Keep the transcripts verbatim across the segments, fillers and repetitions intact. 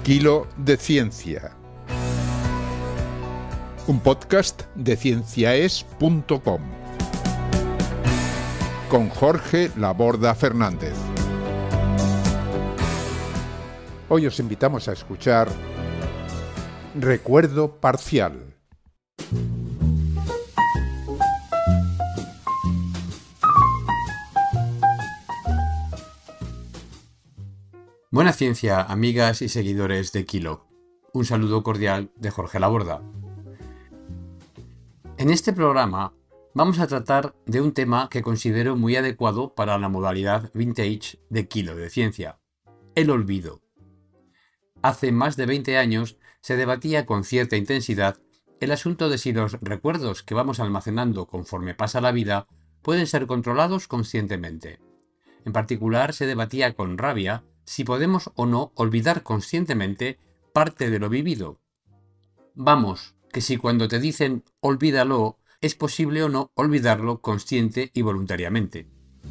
Kilo de Ciencia, un podcast de cienciaes punto com con Jorge Laborda Fernández. Hoy os invitamos a escuchar Recuerdo Parcial. Buena ciencia, amigas y seguidores de Kilo. Un saludo cordial de Jorge Laborda. En este programa vamos a tratar de un tema que considero muy adecuado para la modalidad vintage de Kilo de Ciencia: el olvido. Hace más de veinte años se debatía con cierta intensidad el asunto de si los recuerdos que vamos almacenando conforme pasa la vida pueden ser controlados conscientemente. En particular, se debatía con rabia si podemos o no olvidar conscientemente parte de lo vivido. Vamos, que si cuando te dicen olvídalo, es posible o no olvidarlo consciente y voluntariamente.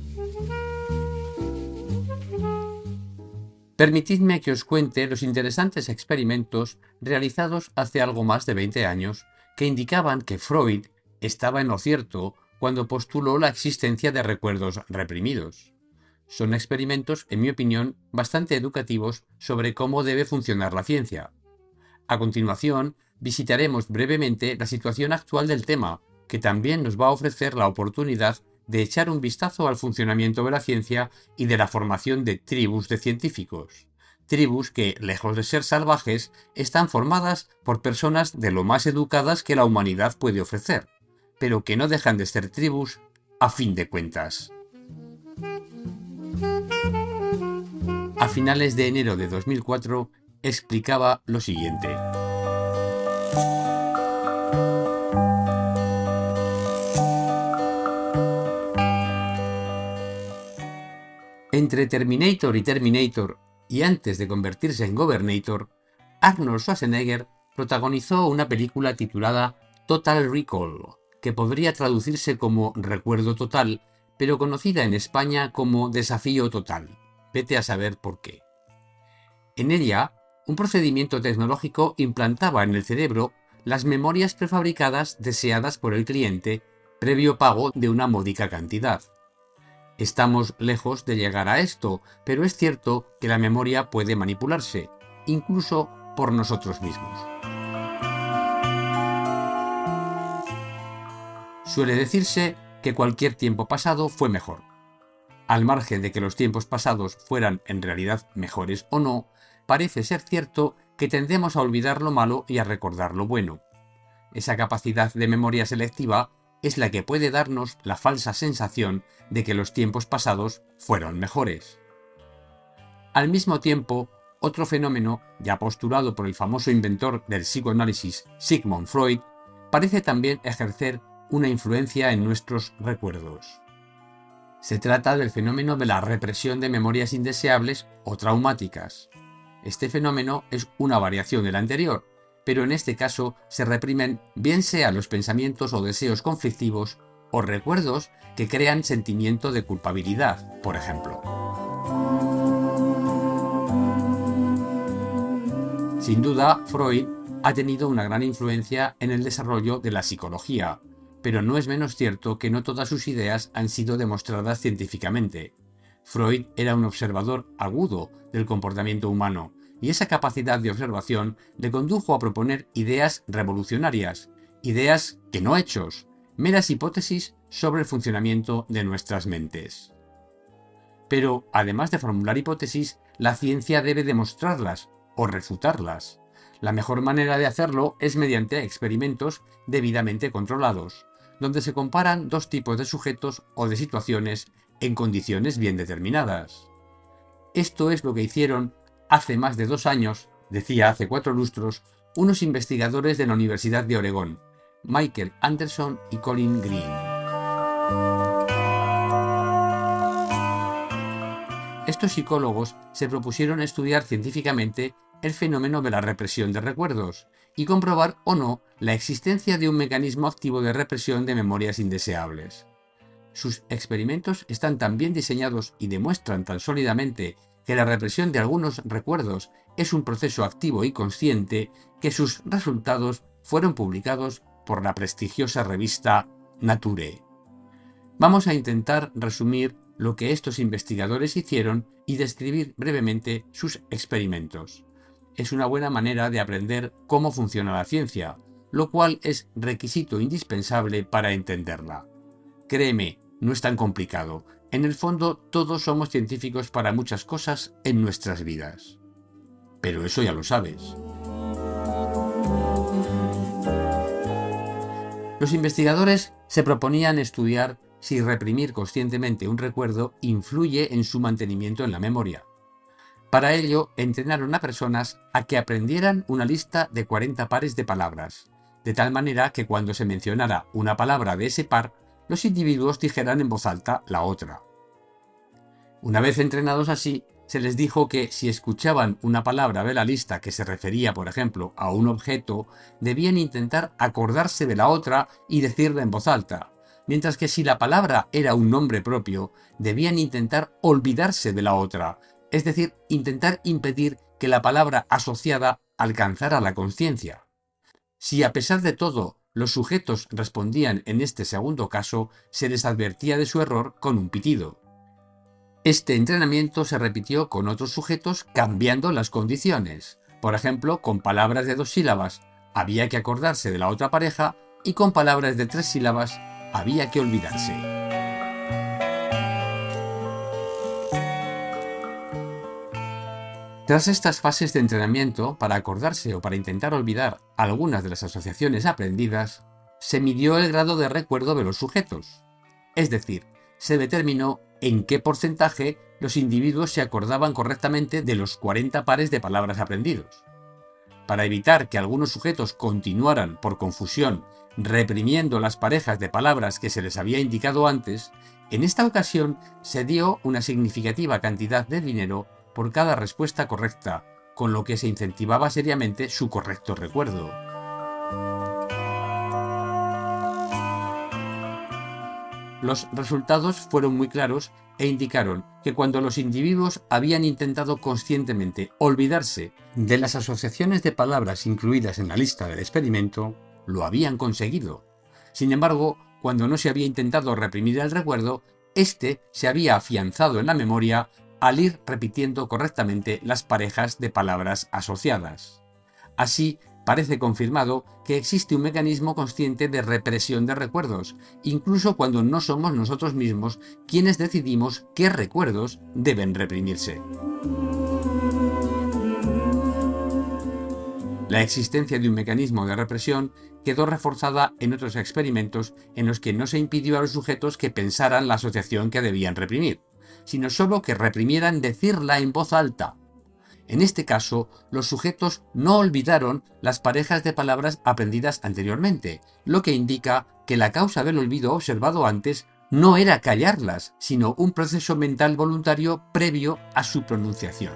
Permitidme que os cuente los interesantes experimentos realizados hace algo más de veinte años que indicaban que Freud estaba en lo cierto cuando postuló la existencia de recuerdos reprimidos. Son experimentos, en mi opinión, bastante educativos sobre cómo debe funcionar la ciencia. A continuación, visitaremos brevemente la situación actual del tema, que también nos va a ofrecer la oportunidad de echar un vistazo al funcionamiento de la ciencia y de la formación de tribus de científicos. Tribus que, lejos de ser salvajes, están formadas por personas de lo más educadas que la humanidad puede ofrecer, pero que no dejan de ser tribus a fin de cuentas. A finales de enero de dos mil cuatro explicaba lo siguiente. Entre Terminator y Terminator, y antes de convertirse en Gobernator, Arnold Schwarzenegger protagonizó una película titulada Total Recall, que podría traducirse como Recuerdo Total, pero conocida en España como Desafío Total. Vete a saber por qué. En ella, un procedimiento tecnológico implantaba en el cerebro las memorias prefabricadas deseadas por el cliente, previo pago de una módica cantidad. Estamos lejos de llegar a esto, pero es cierto que la memoria puede manipularse, incluso por nosotros mismos. Suele decirse que cualquier tiempo pasado fue mejor. Al margen de que los tiempos pasados fueran en realidad mejores o no, parece ser cierto que tendemos a olvidar lo malo y a recordar lo bueno. Esa capacidad de memoria selectiva es la que puede darnos la falsa sensación de que los tiempos pasados fueron mejores. Al mismo tiempo, otro fenómeno, ya postulado por el famoso inventor del psicoanálisis Sigmund Freud, parece también ejercer una influencia en nuestros recuerdos. Se trata del fenómeno de la represión de memorias indeseables o traumáticas. Este fenómeno es una variación del anterior, pero en este caso se reprimen bien sea los pensamientos o deseos conflictivos o recuerdos que crean sentimiento de culpabilidad, por ejemplo. Sin duda, Freud ha tenido una gran influencia en el desarrollo de la psicología, pero no es menos cierto que no todas sus ideas han sido demostradas científicamente. Freud era un observador agudo del comportamiento humano, y esa capacidad de observación le condujo a proponer ideas revolucionarias, ideas que no hechos, meras hipótesis sobre el funcionamiento de nuestras mentes. Pero, además de formular hipótesis, la ciencia debe demostrarlas o refutarlas. La mejor manera de hacerlo es mediante experimentos debidamente controlados, donde se comparan dos tipos de sujetos o de situaciones en condiciones bien determinadas. Esto es lo que hicieron hace más de dos años, decía hace cuatro lustros, unos investigadores de la Universidad de Oregón, Michael Anderson y Colin Green. Estos psicólogos se propusieron estudiar científicamente el fenómeno de la represión de recuerdos y comprobar o no la existencia de un mecanismo activo de represión de memorias indeseables. Sus experimentos están tan bien diseñados y demuestran tan sólidamente que la represión de algunos recuerdos es un proceso activo y consciente, que sus resultados fueron publicados por la prestigiosa revista Nature. Vamos a intentar resumir lo que estos investigadores hicieron y describir brevemente sus experimentos. Es una buena manera de aprender cómo funciona la ciencia, lo cual es requisito indispensable para entenderla. Créeme, no es tan complicado. En el fondo, todos somos científicos para muchas cosas en nuestras vidas. Pero eso ya lo sabes. Los investigadores se proponían estudiar si reprimir conscientemente un recuerdo influye en su mantenimiento en la memoria. Para ello, entrenaron a personas a que aprendieran una lista de cuarenta pares de palabras, de tal manera que cuando se mencionara una palabra de ese par, los individuos dijeran en voz alta la otra. Una vez entrenados así, se les dijo que si escuchaban una palabra de la lista que se refería, por ejemplo, a un objeto, debían intentar acordarse de la otra y decirla en voz alta, mientras que si la palabra era un nombre propio, debían intentar olvidarse de la otra, es decir, intentar impedir que la palabra asociada alcanzara la conciencia. Si a pesar de todo los sujetos respondían en este segundo caso, se les advertía de su error con un pitido. Este entrenamiento se repitió con otros sujetos cambiando las condiciones. Por ejemplo, con palabras de dos sílabas había que acordarse de la otra pareja y con palabras de tres sílabas había que olvidarse. Tras estas fases de entrenamiento, para acordarse o para intentar olvidar algunas de las asociaciones aprendidas, se midió el grado de recuerdo de los sujetos. Es decir, se determinó en qué porcentaje los individuos se acordaban correctamente de los cuarenta pares de palabras aprendidos. Para evitar que algunos sujetos continuaran por confusión reprimiendo las parejas de palabras que se les había indicado antes, en esta ocasión se dio una significativa cantidad de dinero por cada respuesta correcta, con lo que se incentivaba seriamente su correcto recuerdo. Los resultados fueron muy claros e indicaron que cuando los individuos habían intentado conscientemente olvidarse de las asociaciones de palabras incluidas en la lista del experimento, lo habían conseguido. Sin embargo, cuando no se había intentado reprimir el recuerdo, éste se había afianzado en la memoria al ir repitiendo correctamente las parejas de palabras asociadas. Así, parece confirmado que existe un mecanismo consciente de represión de recuerdos, incluso cuando no somos nosotros mismos quienes decidimos qué recuerdos deben reprimirse. La existencia de un mecanismo de represión quedó reforzada en otros experimentos en los que no se impidió a los sujetos que pensaran la asociación que debían reprimir, sino solo que reprimieran decirla en voz alta. En este caso, los sujetos no olvidaron las parejas de palabras aprendidas anteriormente, lo que indica que la causa del olvido observado antes no era callarlas, sino un proceso mental voluntario previo a su pronunciación.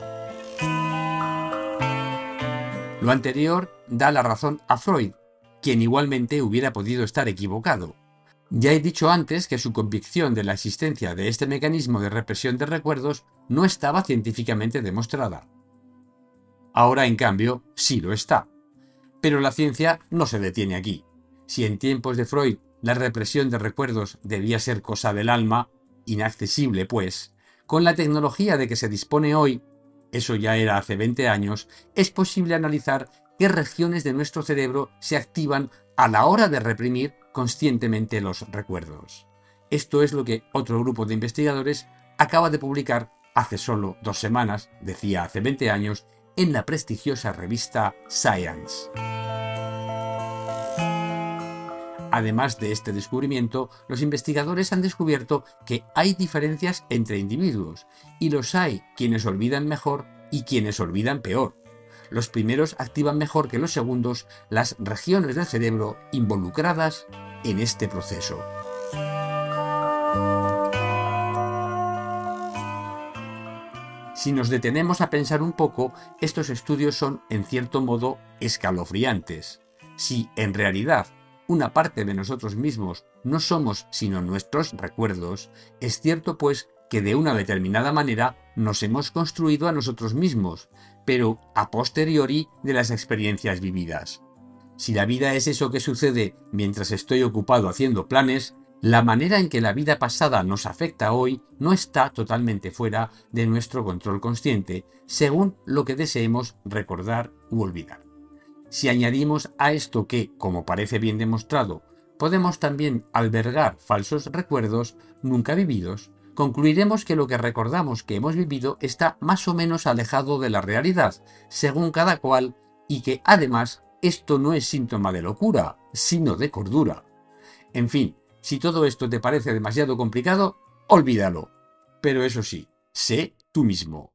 Lo anterior da la razón a Freud, quien igualmente hubiera podido estar equivocado. Ya he dicho antes que su convicción de la existencia de este mecanismo de represión de recuerdos no estaba científicamente demostrada. Ahora, en cambio, sí lo está. Pero la ciencia no se detiene aquí. Si en tiempos de Freud la represión de recuerdos debía ser cosa del alma, inaccesible pues, con la tecnología de que se dispone hoy, eso ya era hace veinte años, es posible analizar qué regiones de nuestro cerebro se activan a la hora de reprimir conscientemente los recuerdos. Esto es lo que otro grupo de investigadores acaba de publicar hace solo dos semanas, decía hace veinte años, en la prestigiosa revista Science. Además de este descubrimiento, los investigadores han descubierto que hay diferencias entre individuos, y los hay quienes olvidan mejor y quienes olvidan peor. Los primeros activan mejor que los segundos las regiones del cerebro involucradas en este proceso. Si nos detenemos a pensar un poco, estos estudios son, en cierto modo, escalofriantes. Si, en realidad, una parte de nosotros mismos no somos sino nuestros recuerdos, es cierto, pues, que de una determinada manera nos hemos construido a nosotros mismos, pero a posteriori de las experiencias vividas. Si la vida es eso que sucede mientras estoy ocupado haciendo planes, la manera en que la vida pasada nos afecta hoy no está totalmente fuera de nuestro control consciente, según lo que deseemos recordar u olvidar. Si añadimos a esto que, como parece bien demostrado, podemos también albergar falsos recuerdos nunca vividos, concluiremos que lo que recordamos que hemos vivido está más o menos alejado de la realidad, según cada cual, y que además esto no es síntoma de locura, sino de cordura. En fin, si todo esto te parece demasiado complicado, olvídalo. Pero eso sí, sé tú mismo.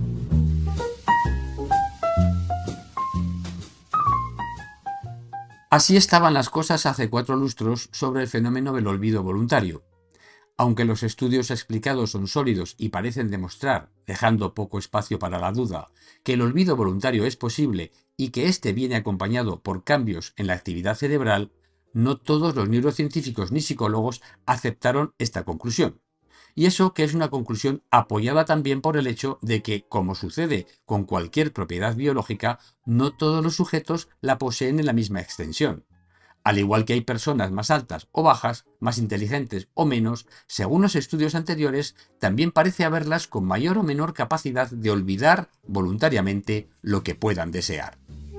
Así estaban las cosas hace cuatro lustros sobre el fenómeno del olvido voluntario. Aunque los estudios explicados son sólidos y parecen demostrar, dejando poco espacio para la duda, que el olvido voluntario es posible y que éste viene acompañado por cambios en la actividad cerebral, no todos los neurocientíficos ni psicólogos aceptaron esta conclusión. Y eso que es una conclusión apoyada también por el hecho de que, como sucede con cualquier propiedad biológica, no todos los sujetos la poseen en la misma extensión. Al igual que hay personas más altas o bajas, más inteligentes o menos, según los estudios anteriores, también parece haberlas con mayor o menor capacidad de olvidar voluntariamente lo que puedan desear.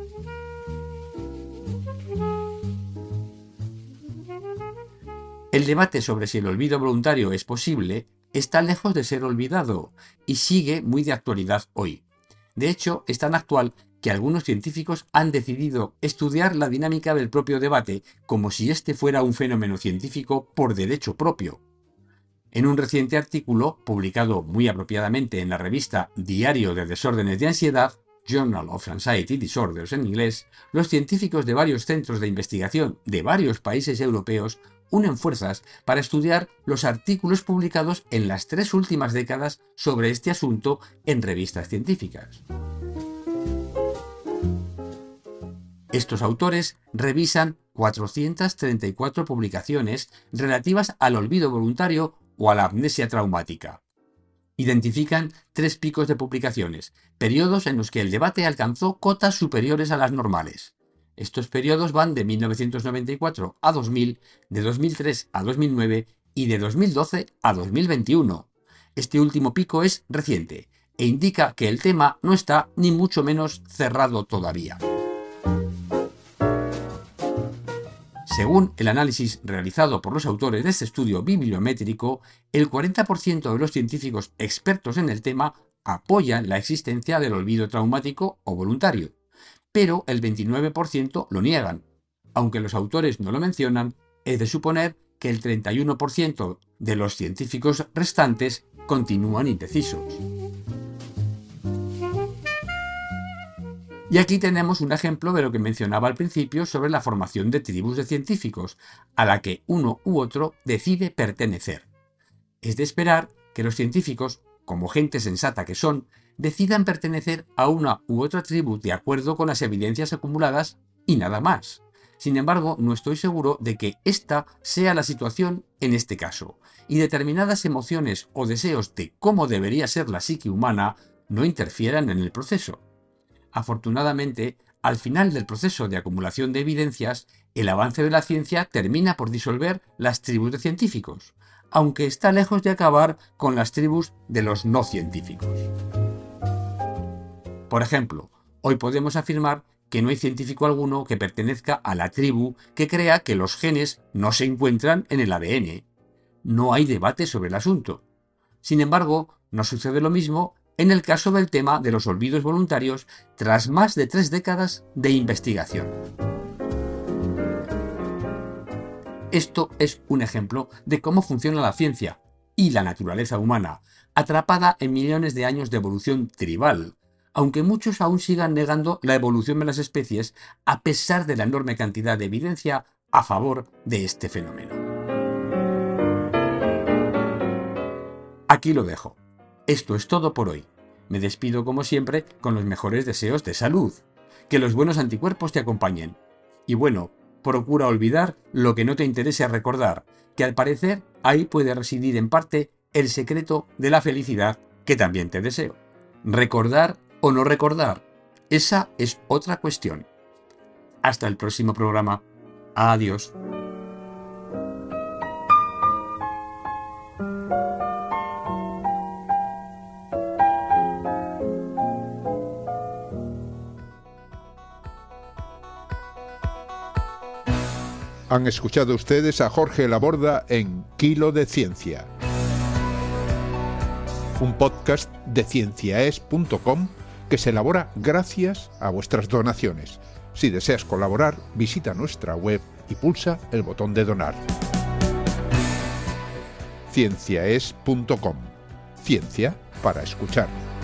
El debate sobre si el olvido voluntario es posible está lejos de ser olvidado y sigue muy de actualidad hoy. De hecho, es tan actual que algunos científicos han decidido estudiar la dinámica del propio debate como si este fuera un fenómeno científico por derecho propio. En un reciente artículo, publicado muy apropiadamente en la revista Diario de Desórdenes de Ansiedad, Journal of Anxiety Disorders en inglés, los científicos de varios centros de investigación de varios países europeos unen fuerzas para estudiar los artículos publicados en las tres últimas décadas sobre este asunto en revistas científicas. Estos autores revisan cuatrocientas treinta y cuatro publicaciones relativas al olvido voluntario o a la amnesia traumática. Identifican tres picos de publicaciones, periodos en los que el debate alcanzó cotas superiores a las normales. Estos periodos van de mil novecientos noventa y cuatro a dos mil, de dos mil tres a dos mil nueve y de dos mil doce a dos mil veintiuno. Este último pico es reciente e indica que el tema no está ni mucho menos cerrado todavía. Según el análisis realizado por los autores de este estudio bibliométrico, el cuarenta por ciento de los científicos expertos en el tema apoyan la existencia del olvido traumático o voluntario, pero el veintinueve por ciento lo niegan. Aunque los autores no lo mencionan, es de suponer que el treinta y uno por ciento de los científicos restantes continúan indecisos. Y aquí tenemos un ejemplo de lo que mencionaba al principio sobre la formación de tribus de científicos, a la que uno u otro decide pertenecer. Es de esperar que los científicos, como gente sensata que son, decidan pertenecer a una u otra tribu de acuerdo con las evidencias acumuladas y nada más. Sin embargo, no estoy seguro de que esta sea la situación en este caso, y determinadas emociones o deseos de cómo debería ser la psique humana no interfieran en el proceso. Afortunadamente, al final del proceso de acumulación de evidencias, el avance de la ciencia termina por disolver las tribus de científicos, aunque está lejos de acabar con las tribus de los no científicos. Por ejemplo, hoy podemos afirmar que no hay científico alguno que pertenezca a la tribu que crea que los genes no se encuentran en el A D N. No hay debate sobre el asunto. Sin embargo, no sucede lo mismo en el caso del tema de los olvidos voluntarios tras más de tres décadas de investigación. Esto es un ejemplo de cómo funciona la ciencia y la naturaleza humana, atrapada en millones de años de evolución tribal, aunque muchos aún sigan negando la evolución de las especies a pesar de la enorme cantidad de evidencia a favor de este fenómeno. Aquí lo dejo. Esto es todo por hoy. Me despido como siempre con los mejores deseos de salud. Que los buenos anticuerpos te acompañen. Y bueno, procura olvidar lo que no te interese recordar, que al parecer ahí puede residir en parte el secreto de la felicidad que también te deseo. ¿Recordar o no recordar? Esa es otra cuestión. Hasta el próximo programa. Adiós. Han escuchado ustedes a Jorge Laborda en Kilo de Ciencia, un podcast de cienciaes punto com que se elabora gracias a vuestras donaciones. Si deseas colaborar, visita nuestra web y pulsa el botón de donar. cienciaes punto com. Ciencia para escuchar.